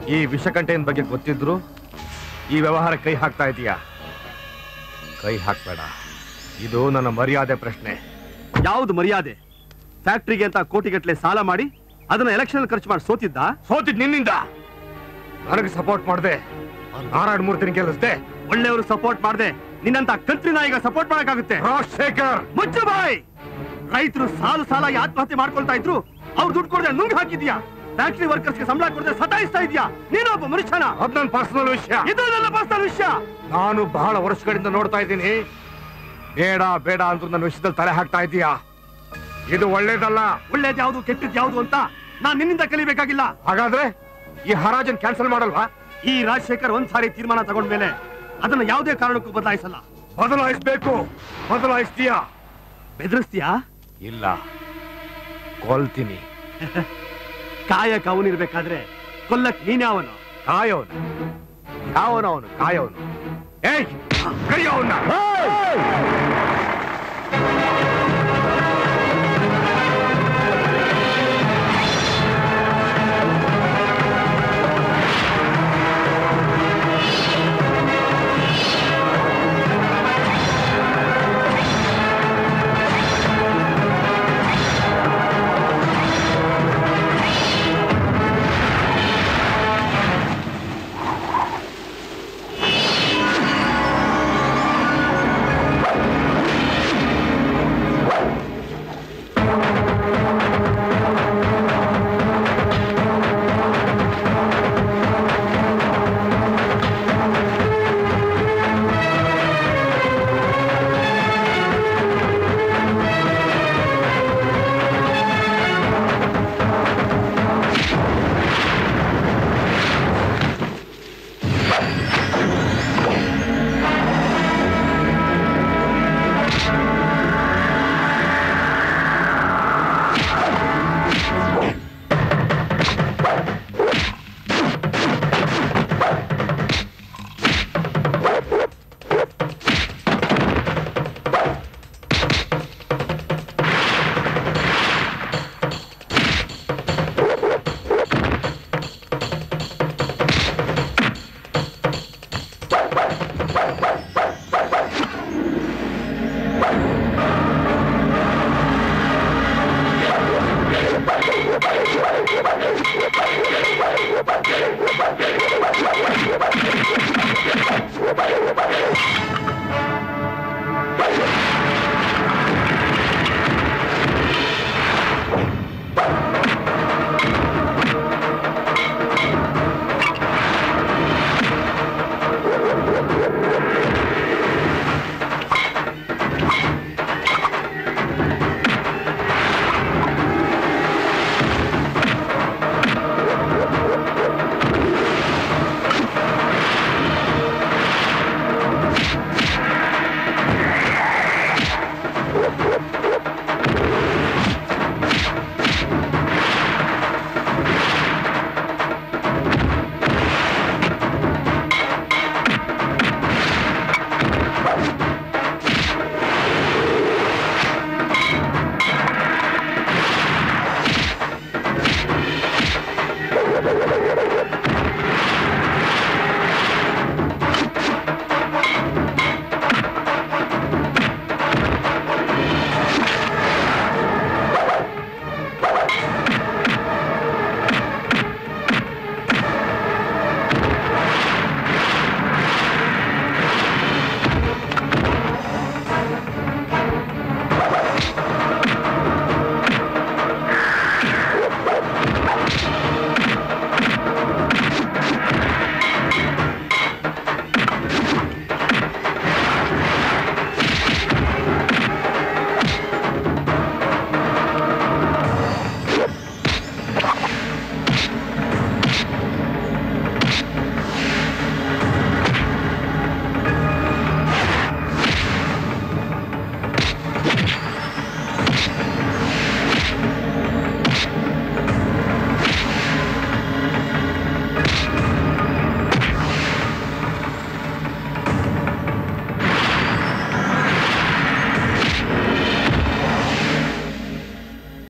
ಈ ವಿಷಕಂಠೆಯ ಬಗ್ಗೆ ಗೊತ್ತಿದ್ರು ಈ ವ್ಯವಹಾರ ಕೈ ಹಾಕ್ತಾ ಇದೀಯಾ? ಕೈ ಹಾಕ್ಬೇಡ, ಇದು ನನ್ನ ಮರ್ಯಾದೆ ಪ್ರಶ್ನೆ. ಯಾವುದು ಮರ್ಯಾದೆ? ಫ್ಯಾಕ್ಟ್ರಿಗೆ ಅಂತ ಕೋಟಿಗಟ್ಟಲೆ ಸಾಲ ಮಾಡಿ ಅದನ್ನ ಎಲೆಕ್ಷನ್ ಖರ್ಚು ಮಾಡಿ ಸೋತಿದ್ ನಿನ್ನಿಂದ. ನನಗೆ ಸಪೋರ್ಟ್ ಮಾಡದೆ ನಾರಾಯಣ ಮೂರ್ತಿನ ಗೆಲ್ಲಿಸ್ದೆ. ಒಳ್ಳೆಯವರು ಸಪೋರ್ಟ್ ಮಾಡದೆ ನಿನ್ನಂತ ಕಂತ್ರಿ ನಾಯಿಗ ಸಪೋರ್ಟ್ ಮಾಡಕ್ಕಾಗುತ್ತೆ? ರಾಜಶೇಖರ್ ಮುಚ್ಚು ಬಾಯ್! ರೈತರು ಸಾಲಾಗಿ ಆತ್ಮಹತ್ಯೆ ಮಾಡ್ಕೊಳ್ತಾ ಇದ್ರು, ಅವ್ರು ದುಡ್ಡು ಕೊಡದೆ ನುಂಗ್ ಹಾಕಿದ್ಯಾ. ಫ್ಯಾಕ್ಟ್ರಿ ವರ್ಕರ್ಸ್ಗೆ ಸಂಬಳ ಕೊಡದೆ ಸತಾಯಿಸ್ತಾ ಇದೆಯಾ. ನೀನೊಬ್ಬ ಮನುಷ್ಯನ? ಅದ್ ನನ್ನ ಪರ್ಸನಲ್ ವಿಷಯ. ಇದು ನನ್ನ ಪರ್ಸನಲ್ ವಿಷಯ. ನಾನು ಬಹಳ ವರ್ಷಗಳಿಂದ ನೋಡ್ತಾ ಇದ್ದೀನಿ. ಬೇಡ ಬೇಡ ಅಂದ್ರೂ ನನ್ನ ವಿಷಯದಲ್ಲಿ ತಲೆ ಹಾಕ್ತಾ ಇದೀಯಾ. ಇದು ಒಳ್ಳೇದಲ್ಲ. ಒಳ್ಳೇದ್ ಯಾವ್ದು ಕೆಟ್ಟದ್ ಯಾವ್ದು ಅಂತ ನಾನ್ ನಿನ್ನಿಂದ ಕಲಿಬೇಕಾಗಿಲ್ಲ. ಹಾಗಾದ್ರೆ ಈ ಹರಾಜನ್ ಕ್ಯಾನ್ಸಲ್ ಮಾಡಲ್ವಾ? ಈ ರಾಜಶೇಖರ್ ಒಂದ್ಸಾರಿ ತೀರ್ಮಾನ ತಗೊಂಡ್ಮೇಲೆ ಅದನ್ನ ಯಾವುದೇ ಕಾರಣಕ್ಕೂ ಬದಲಾಯಿಸಲ್ಲ. ಬದಲಾಯಿಸ್ಬೇಕು. ಬದಲಾಯಿಸ್ತೀಯಾ? ಬೆದರಿಸ್ತೀಯಾ? ಇಲ್ಲ, ಕೊಲ್ತೀನಿ. ಕಾಯಕ ಅವನಿರ್ಬೇಕಾದ್ರೆ ಕೊಲ್ಲಕ್ ನೀನ್ಯಾವನು? ಕಾಯವನು. ಯಾವನವನು? ಕಾಯವನು. ಏಯ್, ಕರಿಯವನ್ನ.